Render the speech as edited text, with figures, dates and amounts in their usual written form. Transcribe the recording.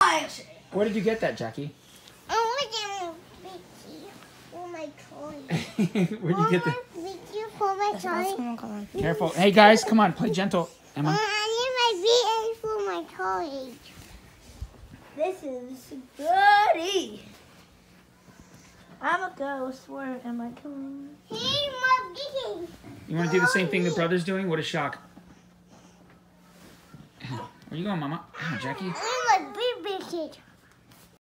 gosh! Where did you get that, Jackie? I want to for my toy. Where'd you get that? For my toy. Careful. Hey, guys, come on. Play gentle. Emma. I need my VA for my toy. This is goody. I'm a ghost. Where am I going? Hey, my VA. You want to do the same thing the brother's doing? What a shock. Where you going, Mama? Oh, Jackie. I'm a big kid.